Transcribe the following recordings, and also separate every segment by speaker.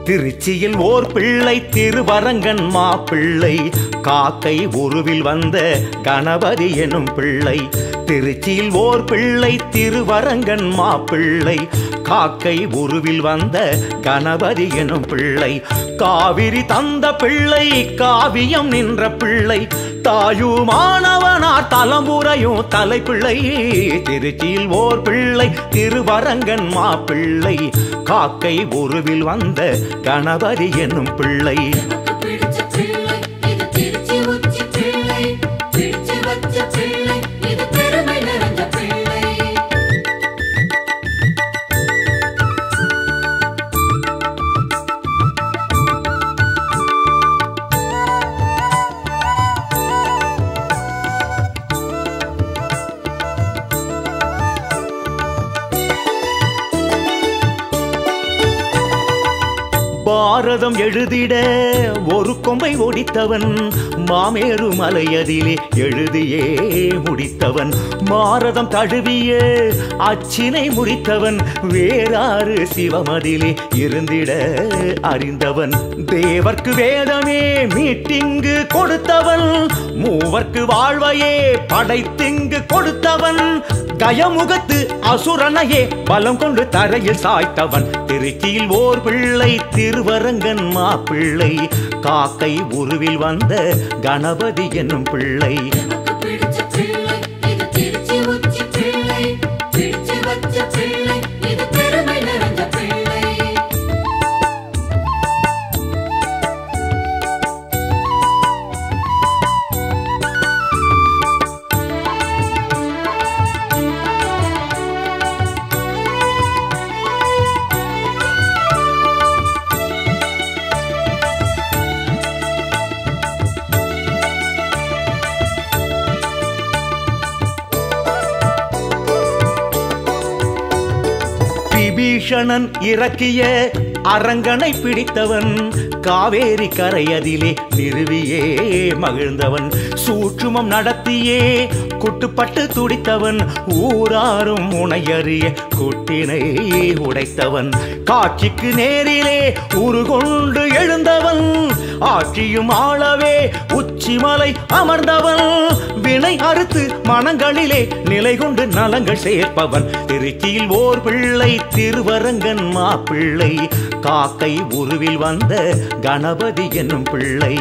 Speaker 1: திருச்சியில் ஓர் பிள்ளை திருவரங்கன் மாப்பிள்ளை காக்கை உருவில் வந்த கணபதி எனும் பிள்ளை. திருச்சியில் ஓர் பிள்ளை திருவரங்கன் மாப்பிள்ளை காக்கை உருவில் வந்த கணபதி எனும் பிள்ளை. காவிரி தந்த பிள்ளை காவியம் நின்ற பிள்ளை தாயுமானவனார் தலம்புரையும் தலைப்பிள்ளை. திருச்சியில் ஓர் பிள்ளை திருவரங்கன் மாப்பிள்ளை காக்கை உருவில் வந்த கணபதி என்னும் பிள்ளை. பாரதம் எழுதிட ஒரு கொம்பை ஒடித்தவன் மாமேரு மலையதிலே எழுதியே முடித்தவன். மாரதம் தழுவிய அச்சினை முடித்தவன் வேறாறு சிவமதிலே இருந்திட அறிந்தவன். தேவர்க்கு வேதமே மீட்டிங்கு கொடுத்தவன் மூவர்க்கு வாழ்வையே படைத்திங்கு கொடுத்தவன். கயமுகத்து அசுரனையே பலம் கொண்டு தரையில் சாய்த்தவன். திருச்சியில் ஓர் பிள்ளை திருவரங்கன் மாப்பிள்ளை காக்கை உருவில் வந்த கணபதி என்னும் பிள்ளை. விபீஷணன் இறக்கிய அரங்கனை பிடித்தவன் காவேரி கரையதிலே நிறுவியே மகிழ்ந்தவன். சூட்சுமம் நடத்தியே குட்டுப்பட்டு துடித்தவன் ஊராரும் உனையறிய குட்டினை உடைத்தவன். காட்சிக்கு நேரிலே உருகொண்டு எழுந்தவன் ஆட்சியும் ஆளவே உச்சிமலை அமர்ந்தவன். வினை அறுத்து மனங்களிலே நிலை கொண்டு நலங்கள் சேர்ப்பவன். திருச்சியில் ஓர் பிள்ளை திருவரங்கன் மாப்பிள்ளை காக்கை உருவில் வந்த கணபதி என்னும் பிள்ளை.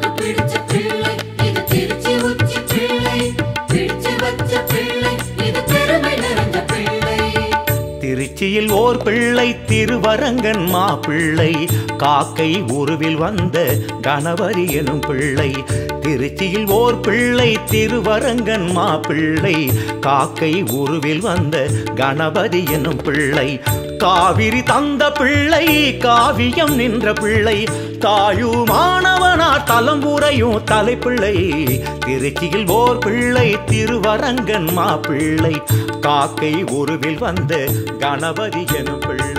Speaker 1: திருச்சியில் ஓர் பிள்ளை திருவரங்கன் மாப்பிள்ளை காக்கை உருவில் வந்த கணபதி எனும் பிள்ளை. திருச்சியில் ஓர் பிள்ளை திருவரங்கன் மாப்பிள்ளை காக்கை உருவில் வந்த கணபதி எனும் பிள்ளை. காவிரி தந்த பிள்ளை காவியம் நின்ற பிள்ளை தாயுமானவனார் தலம்புரையும் தலைப்பிள்ளை. திருச்சியில் ஓர் பிள்ளை திருவரங்கன் மாப்பிள்ளை காக்கை உருவில் வந்த கணபதி எனும் பிள்ளை.